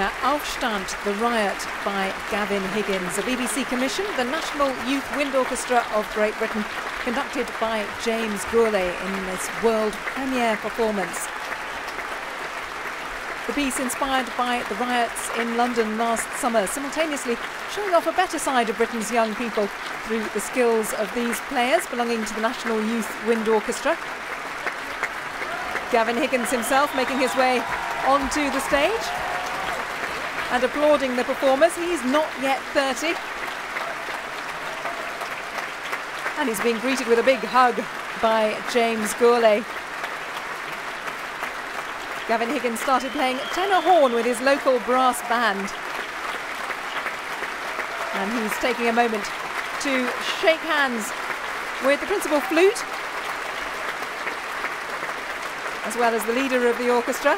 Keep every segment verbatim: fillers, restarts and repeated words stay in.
Der Aufstand, the riot by Gavin Higgins, a B B C commission, the National Youth Wind Orchestra of Great Britain, conducted by James Gourlay in this world premiere performance. The piece inspired by the riots in London last summer, simultaneously showing off a better side of Britain's young people through the skills of these players belonging to the National Youth Wind Orchestra. Gavin Higgins himself making his way onto the stage and applauding the performers. He's not yet thirty. And he's being greeted with a big hug by James Gourlay. Gavin Higgins started playing tenor horn with his local brass band. And he's taking a moment to shake hands with the principal flute, as well as the leader of the orchestra.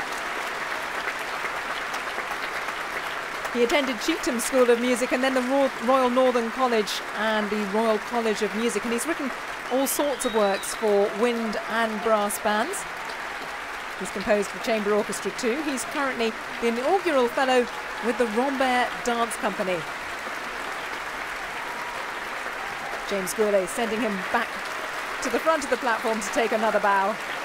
He attended Cheetham School of Music and then the Royal Northern College and the Royal College of Music, and he's written all sorts of works for wind and brass bands. He's composed for chamber orchestra too. He's currently the inaugural fellow with the Rambert Dance Company. James Gourlay sending him back to the front of the platform to take another bow.